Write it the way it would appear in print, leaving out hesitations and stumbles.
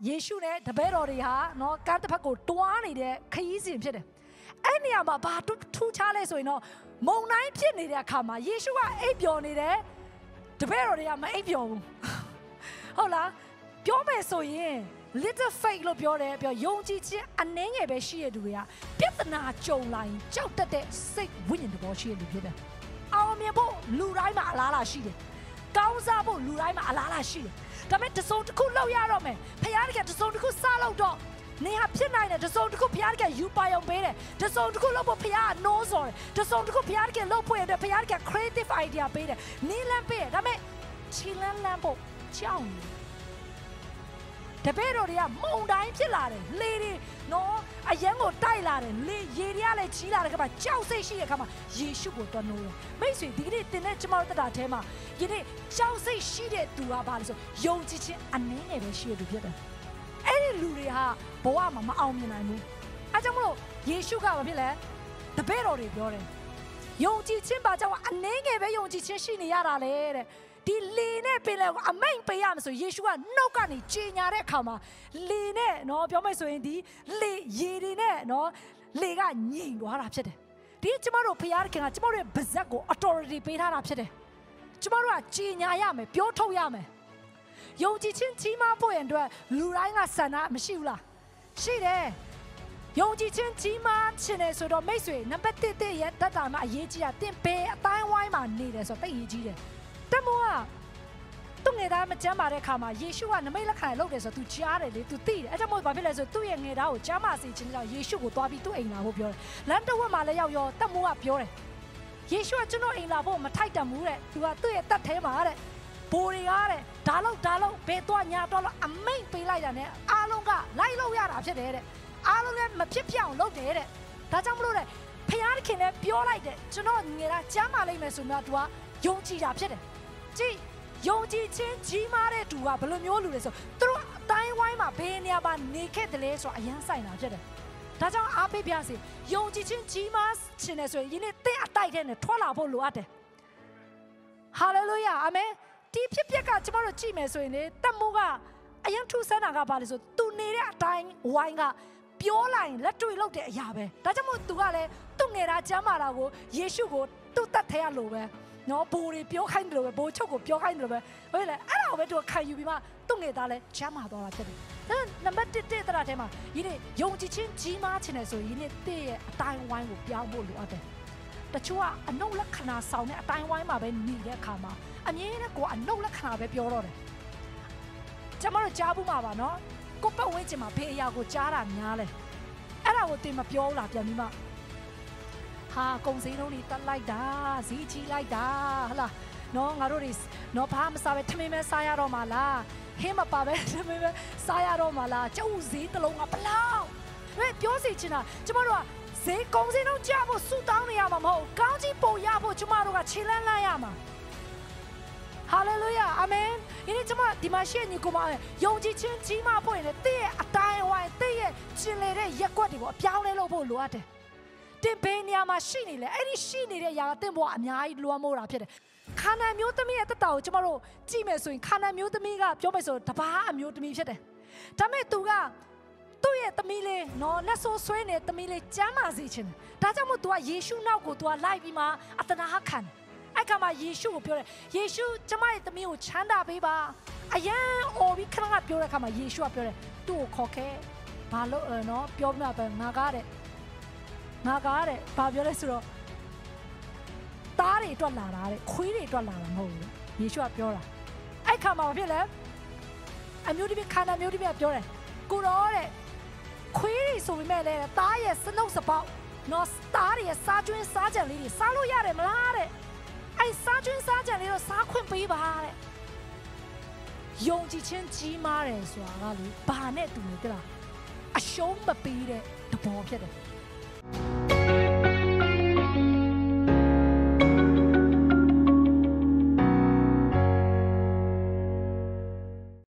ယေရှုနဲ့တပည့်တော်တွေဟာနော်ကမ်းတစ်ဖက်ကိုတွားနေတဲ့ခရီးစဉ်ဖြစ်တယ်အဲ့နေရာမှာဘာထူးခြားလဲဆိုရင်တော့မုန်တိုင်းဖြစ်နေတဲ့အခါမှာယေရှုကအိပ်ပျော်နေတယ်တပည့်တော်တွေကမအိပ်ပျော်ဘူးဟုတ်လားပြောမယ်ဆိုရင် little faith လို့ပြောတယ်ပြောယုံကြည်ခြင်းအနည်းငယ်ပဲရှိရတဲ့သူတွေကပြဿနာကြုံလာရင်ကြောက်တတ်တဲ့စိတ်ဝိညာဉ်တဘောရှိရတဲ့လူဖြစ်တယ်အောင်မြင်ဖို့လူတိုင်းမှာအလားအလာရှိတယ်ကောင်းစားဖို့လူတိုင်းမှာအလားအလာရှိတယ်ဒါပေမဲ့တစုံတစ်ခုလောက်ရတော့မယ်ဖခင်တကယ်တစုံတစ်ခုစားလို့တော့နေဟာဖြစ်နိုင်တယ်တစုံတစ်ခုဖခင်တကယ်ယူပါအောင်ပေးတယ်တစုံတစ်ခုလောက်ဖို့ဖခင်ကနိုးစော်တယ်တစုံတစ်ခုဖခင်တကယ်လောက်ဖို့ရတယ်ဖခင်တကယ် creative idea ပေးတယ်နီးလန်းပေးတယ်ဒါပေမဲ့ချီလန်းလန်းဖို့ကြောက်နေတပည့်တော်တွေကမုန်တိုင်းဖြစ်လာတယ်လေတွေနော်အရန်ကိုတိုက်လာတယ်လေရေတွေကလည်းကြီးလာတဲ့ခါမှာကြောက်စိတ်ရှိတဲ့ခါမှာယေရှုကိုတွန်းလို့မိတ်ဆွေဒီကနေ့တင်တဲ့ကျမတို့တက်တာအဲမှာဒီနေ့ကြောက်စိတ်ရှိတဲ့သူကဘာလဲဆိုယုံကြည်ခြင်းအနည်းငယ်ပဲရှိတဲ့သူဖြစ်တယ်အဲ့ဒီလူတွေဟာဘဝမှာမအောင်မြင်နိုင်ဘူးအဲကြောင့်မလို့ယေရှုကဘာဖြစ်လဲတပည့်တော်တွေပြောတယ်ယုံကြည်ခြင်းဘာကြောင့်အနည်းငယ်ပဲယုံကြည်ခြင်းရှိနေရတာလဲတဲ့ဒီလေနဲ့ပင်လေအမိန်ပေးရမယ်ဆိုယေရှုကနှုတ်ကနေကြေညာတဲ့အခါမှာလေနဲ့နော်ပြောမယ်ဆိုရင်ဒီလေရေတွေနဲ့နော်လေကညင်သွားတာဖြစ်တယ်ဒီကျမတို့ဖခင်ကကျမတို့ရဲ့ဗဇက်ကို authority ပေးထားတာဖြစ်တယ်ကျမတို့ကကြေညာရမယ်ပြောထုတ်ရမယ်ယုံကြည်ခြင်းကြီးမားဖို့ရန်အတွက်လူတိုင်းကဆန္ဒမရှိဘူးလားရှိတယ်ယုံကြည်ခြင်းကြီးမားခြင်းနဲ့ဆိုတော့မိတ်ဆွေနံပါတ်1ရဲ့တတ်တာမှာအရေးကြီးတာတင်ဘယ်အတိုင်းဝိုင်းမှာနေတယ်ဆိုတော့သိအရေးကြီးတယ်တမောကသူ့ငယ်သားမကျမ်းပါတဲ့အခါမှာယေရှုကနမိတ်လက်ခံလုပ်တယ်ဆိုတော့ तू ကြားတယ်လေ तू သိတယ်အဲ့ဒါမို့ဘာဖြစ်လဲဆိုတော့သူ့ရဲ့ငယ်သားကိုကြားမစေခြင်းကြောင့်ယေရှုကိုသွားပြီးသူ့အိမ်လာဖို့ပြောတယ်လမ်းတစ်ဝက်မှာလည်းရောက်ရောတမောကပြောတယ်ယေရှုကကျွန်တော်အိမ်လာဖို့မထိုက်တန်ဘူးတဲ့ तू ကသူ့ရဲ့တတ်ထဲမှာတဲ့ဘိုးတွေကတဲ့ဒါလောက်ဘယ်တော့ညာတော့အမိတ်ပေးလိုက်တာနဲ့အားလုံးကလိုက်လို့ရတာဖြစ်တယ်တဲ့အားလုံးလည်းမဖြစ်ပြအောင်လုပ်တယ်တဲ့ဒါကြောင့်မလို့တဲ့ဖခင်လည်းပြောလိုက်တယ်ကျွန်တော်ငယ်သားကြားမလိုက်မယ်ဆိုတော့ तू ကယုံကြည်တာဖြစ်တယ်ကြည့်ယုံကြည်ခြင်းကြီးမားတဲ့သူကဘယ်လိုမျိုးလူလဲဆိုသူတို့အတိုင်းဝိုင်းမှာဘယ်နေရာမှာနေခဲ့တယ်လဲဆိုတော့အယမ်းဆိုင်တာဖြစ်တယ်ဒါကြောင့်အားပေးပြစေယုံကြည်ခြင်းကြီးမားခြင်းနဲ့ဆိုရင်ယနေ့သင်အတိုက်တဲ့နဲ့ထွက်လာဖို့လိုအပ်တယ်ဟာလေလုယာအာမင်ဒီဖြစ်ပျက်ကကျွန်တော်တို့ကြည့်မယ်ဆိုရင်လေတမိုးကအယမ်းထူးဆန်းတာကဘာလဲဆိုသူနေတဲ့အတိုင်းဝိုင်းကပြောလိုက်ရင်လက်တွေ့လုပ်တဲ့အရာပဲဒါကြောင့်မို့သူကလည်းသူ့ငယ်သားကျမ်းမာတာကိုယေရှုကိုသူ့တတ်ထဲရလို့ပဲနော်ဘိုးတွေပြောခိုင်းတယ်လို့ပဲဘိုးချုပ်ကိုပြောခိုင်းတယ်လို့ပဲဟုတ်လေအဲ့ဒါကိုပဲသူခံယူပြီးမှသူ့ငယ်သားလဲချမ်းသာသွားတာဖြစ်တယ်။ဒါနံပါတ်1တဲ့တဲ့ထဲမှာဒီနေ့ယုံကြည်ခြင်းကြီးမားခြင်းနဲ့ဆိုရင်ဒီနေ့တည့်ရဲ့အတိုင်းဝိုင်းကိုပြောင်းဖို့လိုအပ်တယ်။တချို့ကအနုလက္ခဏာဆောင်တဲ့အတိုင်းဝိုင်းမှာပဲနေတဲ့အခါမှာအမြဲတမ်းကိုအနုလက္ခဏာပဲပြောတော့တယ်။ကျွန်တော်တို့ကြားဘူးမှာပါနော်။ကိုပတ်ဝန်းကျင်မှာဖေးအရာကိုကြားတာများလဲ။အဲ့ဒါကိုတင်မပြောဘူးလားပြန်ပြီးမှဟာကုံစင်းလုံးတွေတက်လိုက်တာဈေးကြီးလိုက်တာဟလားနော်ငါတို့တွေနော်ဘာမစားပဲထမင်းပဲစားရတော့မှာလားဟင်းမပါပဲထမင်းပဲစားရတော့မှာလားကျုပ်ဈေးတစ်လုံးကဘလောက်ပဲပြောစီချင်တာကျမတို့ကဈေးကုံစင်းလုံးကြဖို့ဆူတောင်းနေရမှာမဟုတ်ကောင်းကြီးပုံရဖို့ကျမတို့ကခြေလန်းလန်းရမှာဟာလေလုယာအာမင်ဒီနေ့ကျမဒီမှာရှိနေကိုမယုံကြည်ခြင်းကြီးမားဖို့ရင်တည့်ရဲ့အတိုင်းဝိုင်းတည့်ရဲ့ကျင်လေတဲ့ရက်ွက်တွေကိုအပြောင်းလဲလုပ်ဖို့လိုအပ်တယ်တင်ဘယ်နေရာမှာရှိနေလဲအဲ့ဒီရှိနေတဲ့ຢာကတင့်ဘဝအများကြီးလွှမ်းမိုးတာဖြစ်တယ်ခန္ဓာမျိုးသမီးရဲ့တက်တာကိုကျမတို့ကြည့်မယ်ဆိုရင်ခန္ဓာမျိုးသမီးကပြောမယ်ဆိုတပါးအမျိုးသမီးဖြစ်တယ်ဒါပေမဲ့သူကသူ့ရဲ့သမီးလေးနော်လက်ဆိုးဆွဲနေတဲ့သမီးလေးကျမ်းမာစေချင်တယ်ဒါကြောင့်မို့သူကယေရှုနောက်ကိုသူကလိုက်ပြီးမှအတနာခံတယ်အဲ့ကမှယေရှုကိုပြောတယ်ယေရှုကျမရဲ့သမီးကိုချမ်းသာပေးပါအယံအော်ပြီးခဏကပြောတဲ့အခါမှာယေရှုကပြောတယ်သူ့ကိုခေါ်ခဲ့ဘာလို့နော်ပြောပြပါငါကားတဲ့ဘာပြောလဲဆိုတော့သားတွေအတွက်လာတာတဲ့ခွေးတွေအတွက်လာတာမဟုတ်ဘူးယေရှုကပြောတာအဲ့ခါမှာဘာဖြစ်လဲအမျိုးသမီးခန္ဓာမျိုးသမီးကပြောတယ်ကိုရောတဲ့ခွေးတွေဆိုပေမဲ့လည်းသားရဲ့စနှုတ်စပေါက်နော်သားရဲ့စားကျွင်းစားကြံလေးတွေစားလို့ရတယ်မလားတဲ့အဲ့စားကျွင်းစားကြံလေးတော့စားခွင့်ပေးပါတဲ့ယုံကြည်ခြင်းကြီးမားတယ်ဆိုတာကလေဘာနဲ့တူလဲကြလားအရှုံးမပေးတဲ့သဘောဖြစ်တယ်